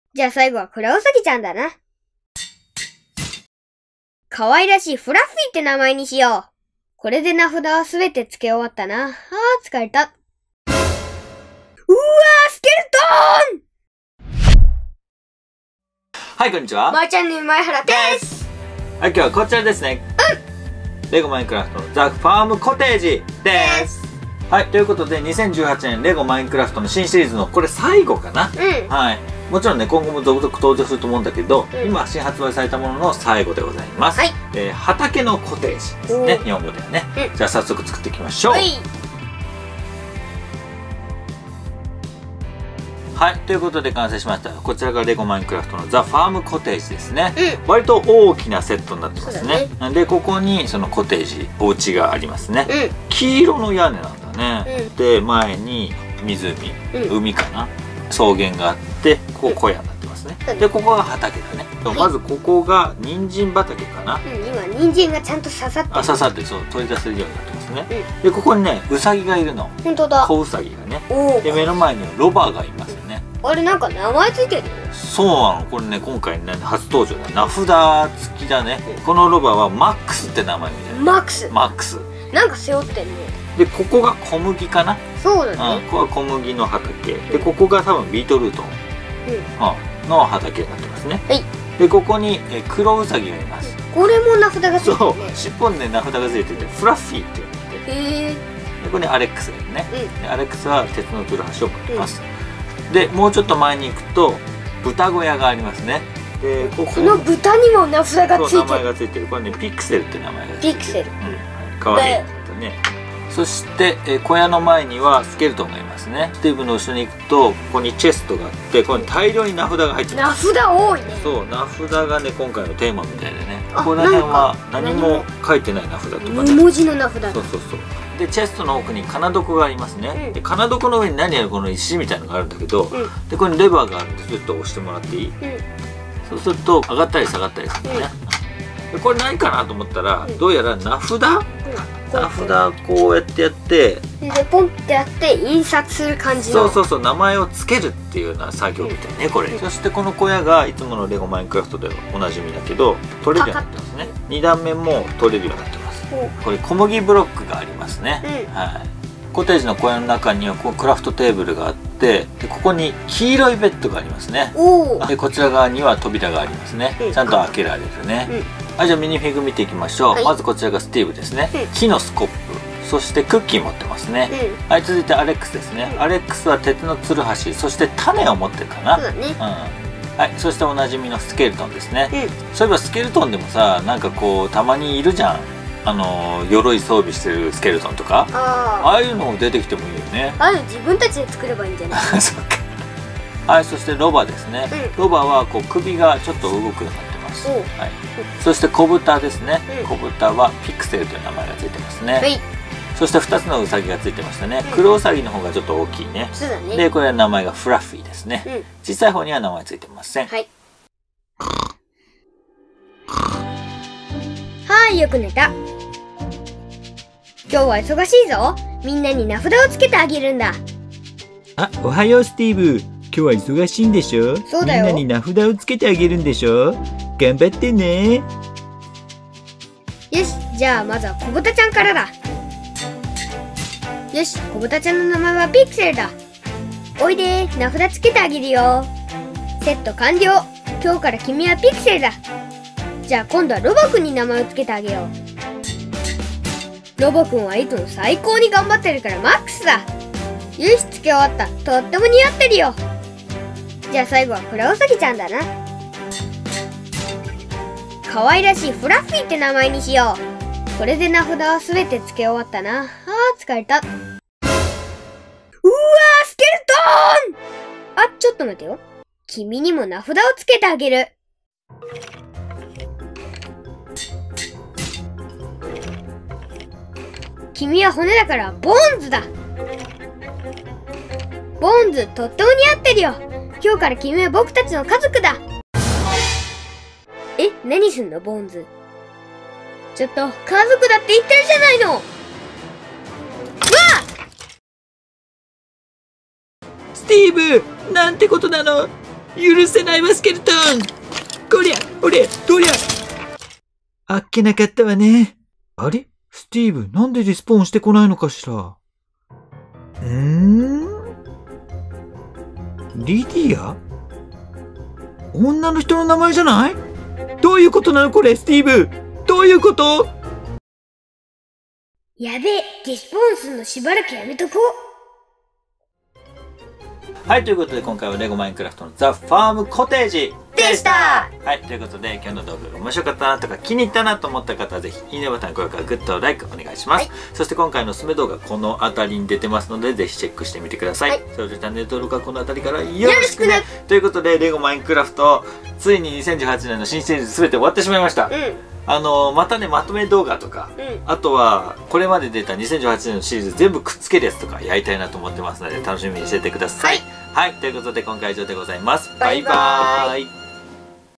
じゃあ最後はクラウサギちゃんだな。可愛らしいフラッフィーって名前にしよう。これで名札はすべて付け終わったな。疲れた。うわー、スケルトン！ はい、こんにちは。 まーちゃんの前原です。 はい、今日はこちらですね。レゴマインクラフトのザ・ファームコテージです。はい、ということで2018年レゴマインクラフトの新シリーズのこれ最後かな。はい。もちろんね、今後も続々登場すると思うんだけど、今新発売されたものの最後でございます。はい。畑のコテージですね。日本語ではね。じゃあ早速作っていきましょう。はい、ということで完成しました。こちらがレゴマインクラフトのザ・ファームコテージですね。割と大きなセットになってますね。で、ここにそのコテージ、お家がありますね。黄色の屋根なんだね。で、前に湖、海かな、草原があって、ここ小屋になってますね。で、ここが畑だね。まずここが人参畑かな。 今人参がちゃんと刺さってる。 刺さって、そう、取り出せるようになってますね。で、ここにね、ウサギがいるの。 本当だ。 子ウサギがね。で、目の前にロバがいますよね。 あれ、なんか名前ついてるよ。 そうなの。これね、今回ね、初登場だ。名札付きだね。このロバはマックスって名前みたいな。 マックス。 マックス。 なんか背負ってるね。で、 ここが小麦かな。 そうだね。 ここは小麦の畑。で、ここが多分ビートルートの畑になってますね。はい。で、ここに黒ウサギがいます。 これも名札がついてるね。 そう、尻尾にね、名札がついてて、フラッフィーって言って。へえ。で、ここにアレックスがいるね。で、アレックスは鉄のツルハシを持ってます。で、もうちょっと前に行くと豚小屋がありますね。で、この豚にも名札がついてる。 名前がついてる。これね、ピクセルって名前がついてる。 ピクセル。 かわいいね。そして小屋の前にはスケルトンがいますね。スティーブの後ろに行くとここにチェストがあって、ここに大量に名札が入ってます。 名札多いね。 そう、名札がね、今回のテーマみたいでね。この辺は何も書いてない名札とかね。 文字の名札。 そうそうそう。で、チェストの奥に金床がありますね。で、金床の上に何やるこの石みたいなのがあるんだけど、で、ここにレバーがあるんで、ちょっと押してもらっていい？そうすると上がったり下がったりするね。で、これ何かなと思ったら、どうやら名札？名札こうやってやって、 でポンってやって印刷する感じの。 そうそうそう、名前を付けるっていうような作業みたいね、これ。そしてこの小屋がいつものレゴマインクラフトでおなじみだけど、取れるようになってますね。2段目も取れるようになってます。これ小麦ブロックがありますね。はい。コテージの小屋の中にはこうクラフトテーブルがあって、でここに黄色いベッドがありますね。でこちら側には扉がありますね。ちゃんと開けられるね。はい、じゃあミニフィグ見ていきましょう。まずこちらがスティーブですね。木のスコップ、そしてクッキー持ってますね。はい、続いてアレックスですね。アレックスは鉄のツルハシ、そして種を持ってるかな。はい、そしておなじみのスケルトンですね。そういえばスケルトンでもさ、なんかこうたまにいるじゃん。鎧装備してるスケルトンとか、ああいうのも出てきてもいいよね。 ああいうの自分たちで作ればいいんじゃない？ そっか。はい、そしてロバですね。ロバはこう首がちょっと動くようになってます。はい。そして小豚ですね。小豚はピクセルという名前がついてますね。そして2つのウサギがついてましたね。黒ウサギの方がちょっと大きいね。で、これは名前がフラッフィーですね。小さい方には名前ついてません。はい、 よく寝た。今日は忙しいぞ。みんなに名札をつけてあげるんだ。 あ、おはようスティーブ。今日は忙しいんでしょ？ そうだよ。 みんなに名札をつけてあげるんでしょ？頑張ってね。 よし、じゃあまずは小豚ちゃんからだ。よし、小豚ちゃんの名前はピクセルだ。おいで、名札つけてあげるよ。セット完了。今日から君はピクセルだ。じゃあ今度はロボくんに名前をつけてあげよう。ロボくんはいつも最高に頑張ってるからマックスだ。よし、つけ終わった。とっても似合ってるよ。じゃあ最後はクラウサギちゃんだな。可愛らしいフラッフィーって名前にしよう。これで名札はすべてつけ終わったな。疲れた。うわー、スケルトン！ちょっと待てよ。君にも名札をつけてあげる。君は骨だからボーンズだ。ボーンズ、とっても似合ってるよ。今日から君は僕たちの家族だ。何すんのボーンズ。ちょっと、家族だって言ってるじゃないの。うわ！ スティーブ、なんてことなの。 許せないわ、スケルトン。こりゃ、俺、どりゃ。あっけなかったわね。あれ？スティーブ、なんでリスポーンしてこないのかしら。リディア？女の人の名前じゃない？どういうことなのこれ、スティーブ。どういうこと？ やべえ、リスポーンするのしばらくやめとこう。 はい、ということで今回はレゴマインクラフトのザ・ファームコテージでした。 はい、ということで今日の動画が面白かったなとか気に入ったなと思った方はぜひいいねボタン、高評価、グッド、ライクお願いします、そして今回のおすすめ動画この辺りに出てますのでぜひチェックしてみてください、それでチャンネル登録はこの辺りからよろしくね。ということでレゴマインクラフトついに2018年の新シリーズ全て終わってしまいました、またねまとめ動画とか、あとはこれまで出た2018年のシリーズ全部くっつけるやつとかやりたいなと思ってますので楽しみにしててください。はい、ということで今回は以上でございます。バイバーイ。